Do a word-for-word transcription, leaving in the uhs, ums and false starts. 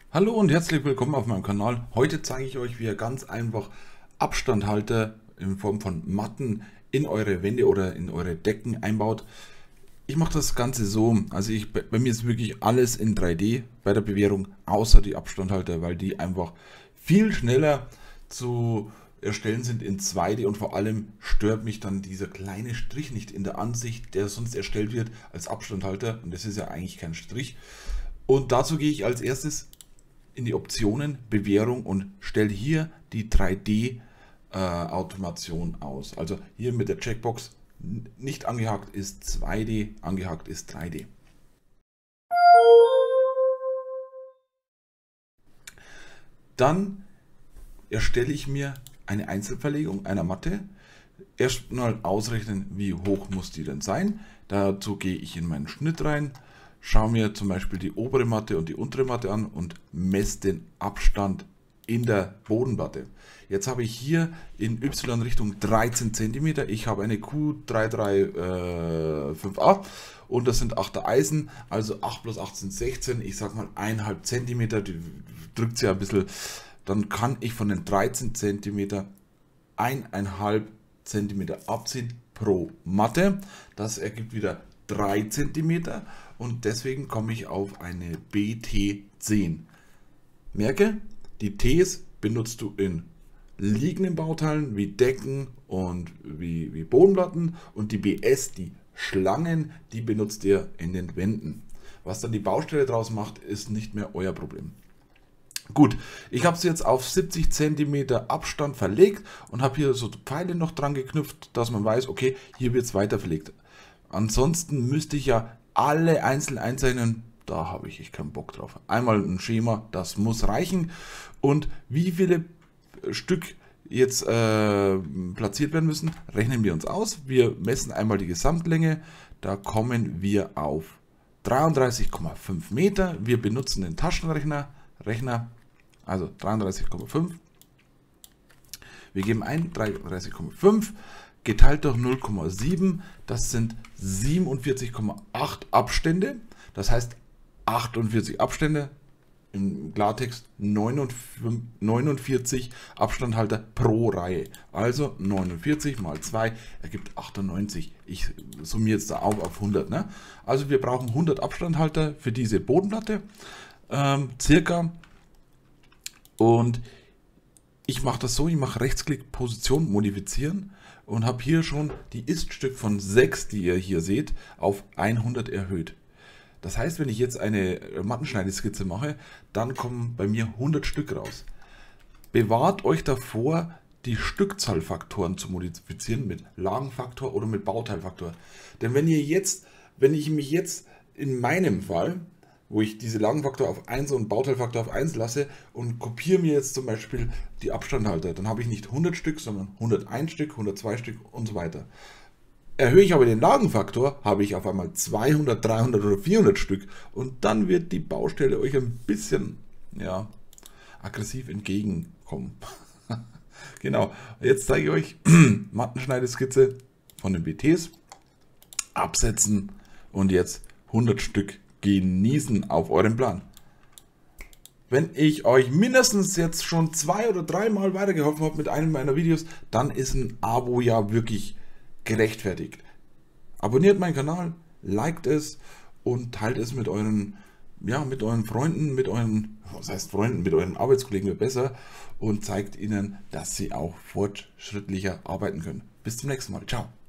Hallo und herzlich willkommen auf meinem Kanal. Heute zeige ich euch, wie ihr ganz einfach Abstandhalter in Form von Matten in eure Wände oder in eure Decken einbaut. Ich mache das Ganze so, also ich, bei mir ist wirklich alles in drei D bei der Bewährung, außer die Abstandhalter, weil die einfach viel schneller zu erstellen sind in zwei D und vor allem stört mich dann dieser kleine Strich nicht in der Ansicht, der sonst erstellt wird als Abstandhalter, und das ist ja eigentlich kein Strich. Und dazu gehe ich als erstes in die Optionen Bewährung und stelle hier die drei D äh, Automation aus. Also hier mit der Checkbox nicht angehakt ist zwei D, angehakt ist drei D. Dann erstelle ich mir eine Einzelverlegung einer Matte. Erstmal ausrechnen, wie hoch muss die denn sein. Dazu gehe ich in meinen Schnitt rein, schaue mir zum Beispiel die obere Matte und die untere Matte an und messe den Abstand in der Bodenplatte. Jetzt habe ich hier in Y-Richtung dreizehn Zentimeter. Ich habe eine Q drei drei fünf a und das sind achter Eisen, also acht plus acht sind sechzehn. Ich sage mal eins Komma fünf Zentimeter, die drückt sie ja ein bisschen. Dann kann ich von den dreizehn Zentimeter eins Komma fünf Zentimeter abziehen pro Matte. Das ergibt wieder drei Zentimeter und deswegen komme ich auf eine B T zehn. Merke, die Ts benutzt du in liegenden Bauteilen wie Decken und wie, wie Bodenplatten, und die B S, die Schlangen, die benutzt ihr in den Wänden. Was dann die Baustelle draus macht, ist nicht mehr euer Problem. Gut, ich habe es jetzt auf siebzig Zentimeter Abstand verlegt und habe hier so Pfeile noch dran geknüpft, dass man weiß, okay, hier wird es weiter verlegt. Ansonsten müsste ich ja alle einzeln einzeichnen. Da habe ich echt keinen Bock drauf. Einmal ein Schema, das muss reichen. Und wie viele Stück jetzt äh, platziert werden müssen, rechnen wir uns aus. Wir messen einmal die Gesamtlänge. Da kommen wir auf dreiunddreißig Komma fünf Meter. Wir benutzen den Taschenrechner. Rechner, also dreiunddreißig Komma fünf. Wir geben ein dreiunddreißig Komma fünf. Geteilt durch null Komma sieben, das sind siebenundvierzig Komma acht Abstände, das heißt achtundvierzig Abstände, im Klartext neunundvierzig Abstandhalter pro Reihe, also neunundvierzig mal zwei ergibt achtundneunzig. Ich summiere jetzt da auf auf hundert. Ne? Also wir brauchen hundert Abstandhalter für diese Bodenplatte, ähm, circa, und ich mache das so, ich mache Rechtsklick, Position modifizieren und habe hier schon die Ist-Stück von sechs, die ihr hier seht, auf hundert erhöht. Das heißt, wenn ich jetzt eine Mattenschneideskizze mache, dann kommen bei mir hundert Stück raus. Bewahrt euch davor, die Stückzahlfaktoren zu modifizieren mit Lagenfaktor oder mit Bauteilfaktor. Denn wenn ihr jetzt, wenn ich mich jetzt in meinem Fall, wo ich diese Lagenfaktor auf eins und Bauteilfaktor auf eins lasse und kopiere mir jetzt zum Beispiel die Abstandhalter, dann habe ich nicht hundert Stück, sondern hunderteins Stück, hundertzwei Stück und so weiter. Erhöhe ich aber den Lagenfaktor, habe ich auf einmal zweihundert, dreihundert oder vierhundert Stück, und dann wird die Baustelle euch ein bisschen, ja, aggressiv entgegenkommen. Genau, jetzt zeige ich euch Mattenschneideskizze von den B Ts, absetzen und jetzt hundert Stück genießen auf eurem Plan. Wenn ich euch mindestens jetzt schon zwei oder dreimal weitergeholfen habe mit einem meiner Videos, dann ist ein Abo ja wirklich gerechtfertigt. Abonniert meinen Kanal, liked es und teilt es mit euren, ja, mit euren Freunden, mit euren, was heißt Freunden, mit euren Arbeitskollegen wird besser, und zeigt ihnen, dass sie auch fortschrittlicher arbeiten können. Bis zum nächsten Mal. Ciao.